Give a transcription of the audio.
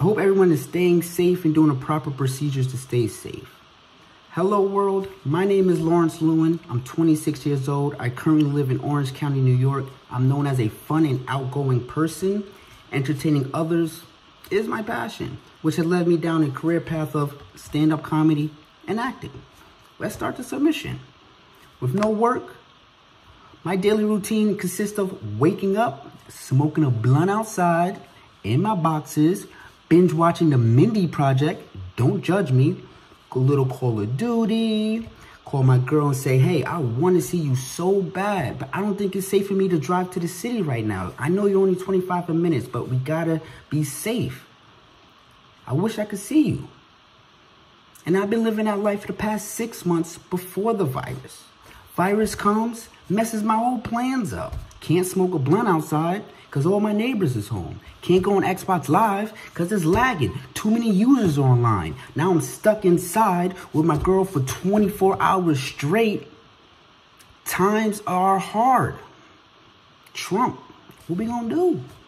I hope everyone is staying safe and doing the proper procedures to stay safe. Hello world, my name is Lawrence Lewin. I'm 26 years old. I currently live in Orange County, New York. I'm known as a fun and outgoing person. Entertaining others is my passion, which has led me down a career path of stand-up comedy and acting. Let's start the submission. With no work, my daily routine consists of waking up, smoking a blunt outside, in my boxes, binge watching The Mindy Project, don't judge me, a little Call of Duty, call my girl and say, hey, I want to see you so bad, but I don't think it's safe for me to drive to the city right now. I know you're only 25 minutes, but we gotta be safe. I wish I could see you. And I've been living that life for the past 6 months before the virus. Virus comes, messes my whole plans up. Can't smoke a blunt outside because all my neighbors is home. Can't go on Xbox Live because it's lagging. Too many users are online. Now I'm stuck inside with my girl for 24 hours straight. Times are hard. Trump, what we gonna do?